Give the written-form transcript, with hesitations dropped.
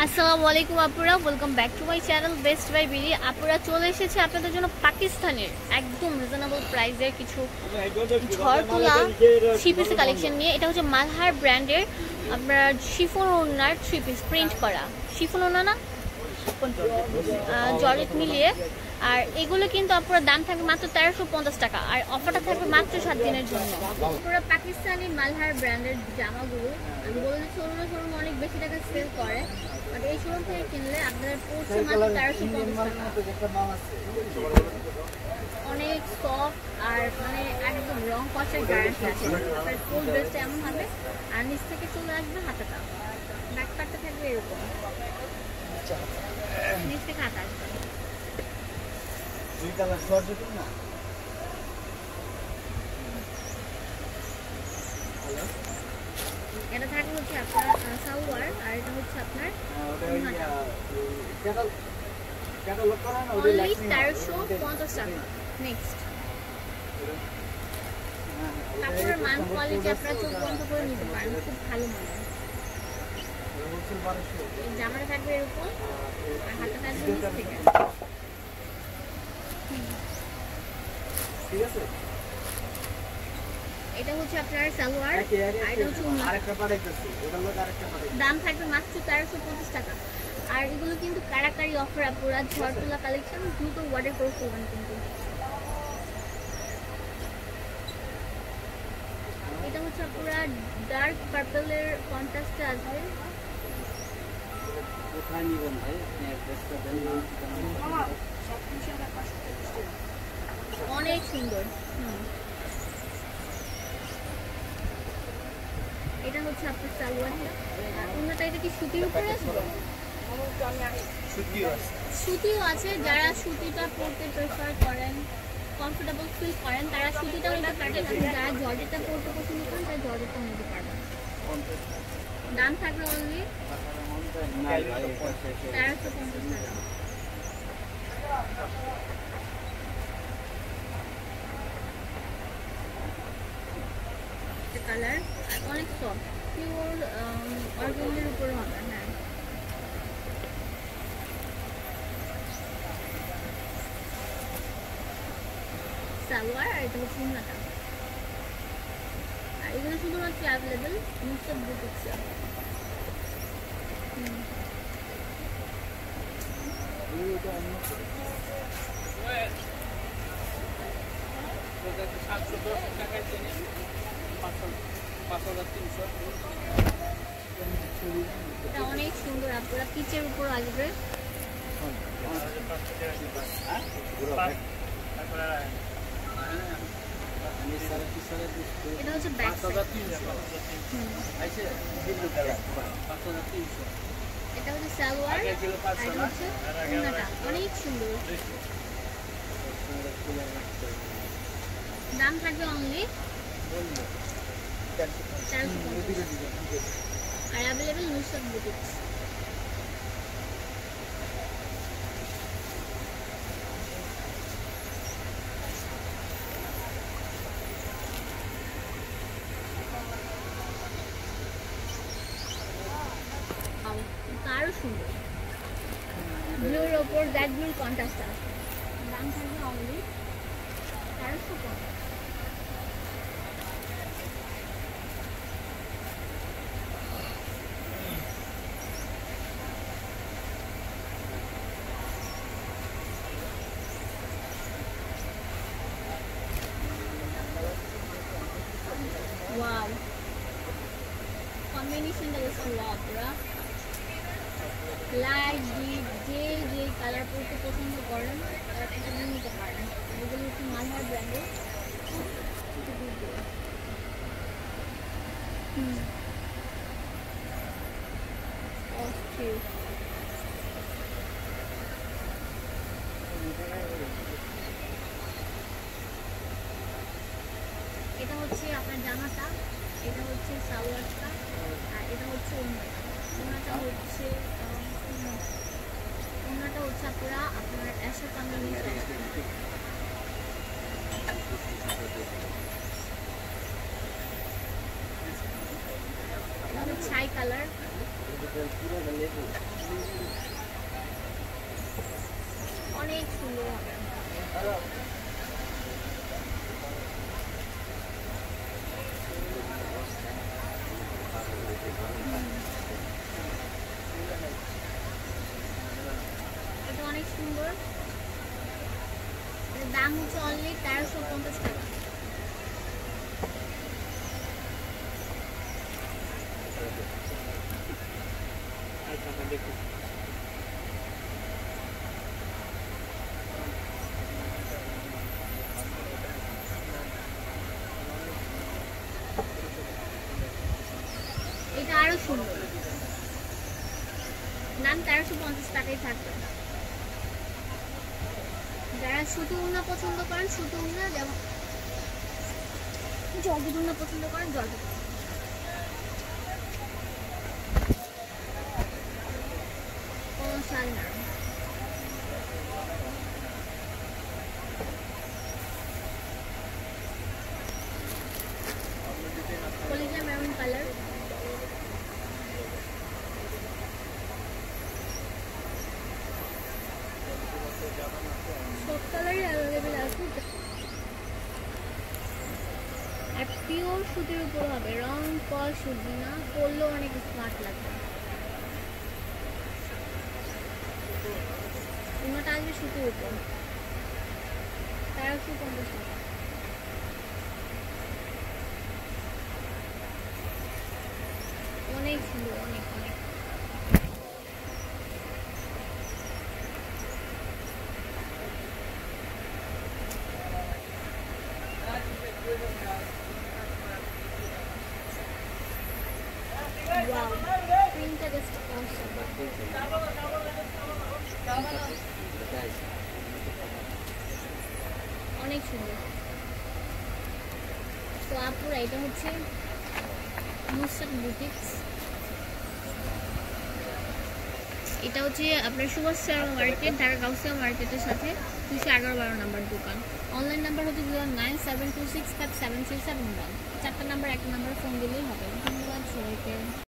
আসসালামু আলাইকুম আপুরা, welcome back to my channel Best Buy BD. আপুরা চলে এসেছে আপনাদের জন্য পাকিস্তানের একদম রিজনেবল প্রাইসের কিছু ঝড়তুলা থ্রি পিস কালেকশন নিয়ে। এটা হচ্ছে মালহার ব্র্যান্ডের আপনার শিফন ওড়নার থ্রি পিস প্রিন্ট করা শিফন ওড়না না জর্জেট মিলিয়ে। আর এগুলো কিন্তু আপনার দাম থাকবে মাত্র 1350 টাকা, আর অফারটা থাকবে মাত্র 7 দিনের জন্য। পুরো পাকিস্তানি মালহার ব্র্যান্ডের জামাগুলো আমি বলছি শোরুম অনেক বেশি টাকা সেল করে, বাট এই শোরুম থেকে কিনলে আপনাদের পড়ছে মাত্র 1350 টাকা। অনেক সফট আর মানে একদম রং কষের গ্যারান্টি আছে। আপনার ফুল ড্রেসটা এমন হবে আর নিচ থেকে চলে আসবে হাতাটা, ব্যাক পার্টটা থাকবে এরকম, নিচ থেকে হাতা আসবে। এটা থাকবে হচ্ছে আপনার সালোয়ার, আর এটা হচ্ছে আপনার অনলি 1350 টাকা। নেক্সট কাপড়ের মান কোয়ালিটি আপনারা চোখ বন্ধ করে নিতে পারেন, খুব ভালো মানে। জামাটা থাকবে এরকম আর হাতে থাকবে নিচ থেকে। ঠিক আছে, এটা হচ্ছে আপনার সালোয়ার, আর এটা হচ্ছে দাম থাকবে মাত্র 1350 টাকা। আর এগুলো কিন্তু কারাকারি অফার, আপুরা ঝড়তুলা কালেকশন, দ্রুত অর্ডার করে ফেলবেন। কিন্তু এটা হচ্ছে আপুরা ডার্ক পার্পলের কন্ট্রাস্টে আসবে। কোথায় নিবেন ভাই, আপনি অ্যাড্রেসটা দেন না। অনেক সুন্দর। এটা হচ্ছে আপনার সালোয়ারটা, আর অন্যটা এটা কি সুতির উপরে আসবে? সুতিও আছে, যারা সুতিটা পরতে প্রেফার করেন, কমফোর্টেবল ফিল করেন, তারা সুতিটাও নিতে পারবেন। যারা জর্জেটটা পরতে পছন্দ করেন তারা জর্জেটটা নিতে পারবেন। দাম থাকবে অনলি 1350 টাকা। কালার অনেক সফট, পিওর অর্গানজার উপরে হবে। হ্যাঁ, সালোয়ার, আর এটা হচ্ছে উন্নাটা। আর এগুলো শুধুমাত্র অ্যাভেলেবেল মুক্তব বুটিক্সে। এটা অনেক সুন্দর, আপনারা পিচের উপর আসবে। এটা হচ্ছে ব্যাক সাইড, এটা হচ্ছে সালোয়ার, আর এটা হচ্ছে ওড়নাটা। অনেক সুন্দর, দাম থাকবে অনলি 1350 আর অ্যাভেলেবেল নুসরাত বুটিক্স। আরো সুন্দর ব্লুর ওপর দ্যাট ব্লুর কন্ট্রাস্ট আছে। দাম থাকবে অনলি 1350। ওয়াও, কম্বিনেশনটা হচ্ছে ওয়াও পুরা। লাইট ডিপ যে কালার পরতে পছন্দ করেন তারা কিন্তু নিতে পারেন। এগুলো হচ্ছে মালহার ব্র্যান্ডের। এটা হচ্ছে আপনার জামাটা, এটা হচ্ছে সালোয়ারটা, আর এটা হচ্ছে ওড়নাটা। ওড়নাটা হচ্ছে আপনারা আপনার অ্যাশের কালার নিচে ছাই কালার, অনেক সুন্দর হবে। এটা অনেক সুন্দর। এর দাম হচ্ছে অনলি 1350 টাকা। এটা আরো সুন্দর, দাম 1350 টাকাই থাকবে। যারা সুতি উন্না পছন্দ করেন, সুতি উন্না, যেমন জলদি উন্না পছন্দ করেন, জলদি। কোনো শাল না। কলিজা মেরুন কালার, সব কালারই অ্যাভেলেবেল আছে। আর পিওর সুতির উপর হবে, রং কল সুতি না, পরলেও অনেক স্মার্ট লাগবে। উন্নাটা আসবে সুতির উপর, 1350 টাকা। অনেক সুন্দর, অনেক অনেক। Wow, printটা just awesome. অনেক সুন্দর। তো আপুরা, এটা হচ্ছে নুসরাত বুটিক্স। এটা হচ্ছে আপনার সুভাষ মার্কেট, ঢাকা গাউসিয়া মার্কেটের সাথে 211-12 নাম্বার দোকান। অনলাইন নাম্বার হচ্ছে 0972657671। 4টা নাম্বার, 1 নাম্বার ফোন দিলেই হবে। ধন্যবাদ সবাইকে।